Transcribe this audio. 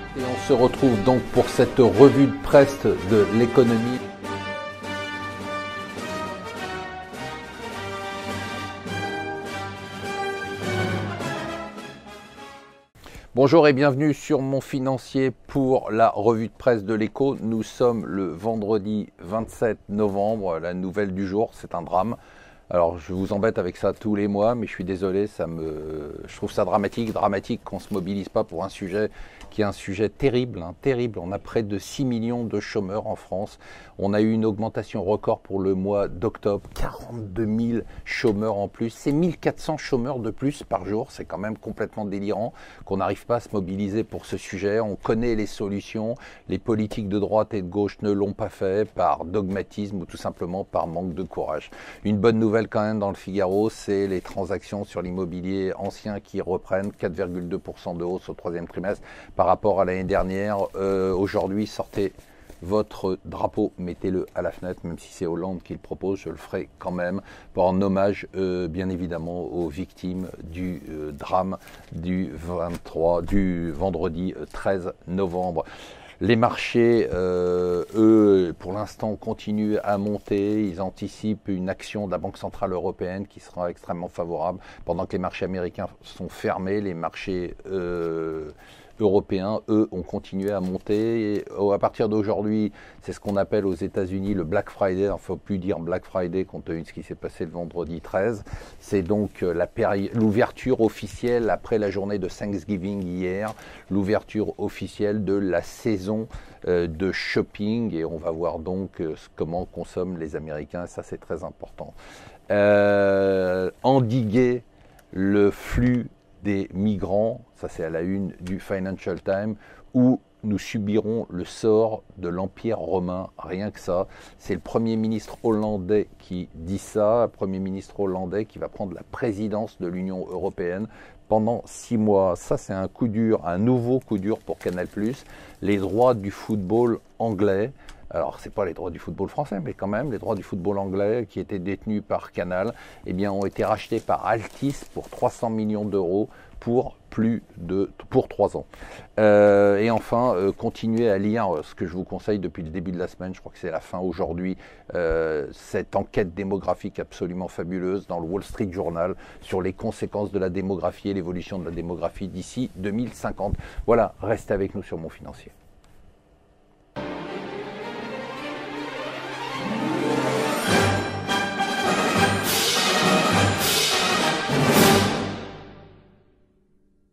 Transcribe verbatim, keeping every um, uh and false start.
Et on se retrouve donc pour cette revue de presse de l'économie. Bonjour et bienvenue sur Mon Financier pour la revue de presse de l'Écho. Nous sommes le vendredi vingt-sept novembre, la nouvelle du jour, c'est un drame. Alors je vous embête avec ça tous les mois, mais je suis désolé, ça me, je trouve ça dramatique, dramatique qu'on ne se mobilise pas pour un sujet qui est un sujet terrible, hein, terrible. On a près de six millions de chômeurs en France. On a eu une augmentation record pour le mois d'octobre, quarante-deux mille chômeurs en plus. C'est mille quatre cents chômeurs de plus par jour, c'est quand même complètement délirant qu'on n'arrive pas à se mobiliser pour ce sujet. On connaît les solutions, les politiques de droite et de gauche ne l'ont pas fait par dogmatisme ou tout simplement par manque de courage. Une bonne nouvelle quand même dans le Figaro, c'est les transactions sur l'immobilier ancien qui reprennent, quatre virgule deux pour cent de hausse au troisième trimestre par rapport à l'année dernière. Euh, Aujourd'hui, sortez votre drapeau, mettez-le à la fenêtre, même si c'est Hollande qui le propose, je le ferai quand même, pour en hommage euh, bien évidemment aux victimes du euh, drame du vingt-trois, du vendredi treize novembre. Les marchés, euh, eux, pour l'instant, continuent à monter. Ils anticipent une action de la Banque Centrale Européenne qui sera extrêmement favorable. Pendant que les marchés américains sont fermés, les marchés euh, européens, eux, ont continué à monter. Et à partir d'aujourd'hui, c'est ce qu'on appelle aux États-Unis le Black Friday. Il ne faut plus dire Black Friday compte tenu de ce qui s'est passé le vendredi treize. C'est donc l'ouverture officielle, après la journée de Thanksgiving hier, l'ouverture officielle de la saison euh, de shopping. Et on va voir donc euh, comment consomment les Américains. Ça, c'est très important. Euh, endiguer le flux des migrants, ça c'est à la une du Financial Times, où nous subirons le sort de l'Empire romain, rien que ça. C'est le Premier ministre hollandais qui dit ça, le Premier ministre hollandais qui va prendre la présidence de l'Union européenne pendant six mois. Ça c'est un coup dur, un nouveau coup dur pour Canal plus. Les droits du football anglais, alors c'est pas les droits du football français, mais quand même les droits du football anglais qui étaient détenus par Canal, eh bien ont été rachetés par Altice pour trois cents millions d'euros pour plus de pour trois ans. Euh, et enfin, euh, continuez à lire euh, ce que je vous conseille depuis le début de la semaine, je crois que c'est la fin aujourd'hui, euh, cette enquête démographique absolument fabuleuse dans le Wall Street Journal sur les conséquences de la démographie et l'évolution de la démographie d'ici deux mille cinquante. Voilà, restez avec nous sur Mon Financier.